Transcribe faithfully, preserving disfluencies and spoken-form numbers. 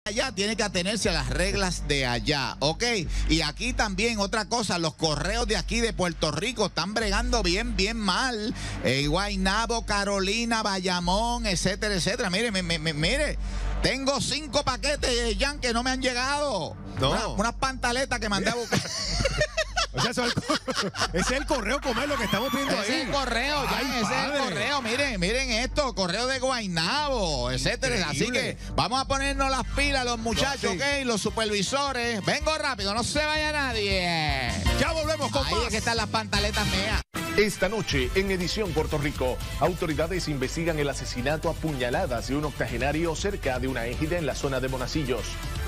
allá tiene que atenerse a las reglas de allá, ¿ok? Y aquí también otra cosa, los correos de aquí de Puerto Rico están bregando bien, bien mal. Eh, Guaynabo, Carolina, Bayamón, etcétera, etcétera. Mire, me, me, me, mire, tengo cinco paquetes, Jan, que no me han llegado. No. Una, unas pantaletas que mandé a buscar. O sea, eso es el, ese es el correo comer lo que estamos viendo ahí. Ese es el correo, ya, Ay, ese padre. es el correo. Miren, miren esto, correo de Guaynabo, etcétera. Increíble. Así que vamos a ponernos las pilas, los muchachos, Sí. ¿ok? Los supervisores. Vengo rápido, no se vaya nadie. Ya volvemos con Ahí más. es que están las pantaletas mías. Esta noche, en Edición Puerto Rico, autoridades investigan el asesinato a puñaladas de un octogenario cerca de una égida en la zona de Monacillos.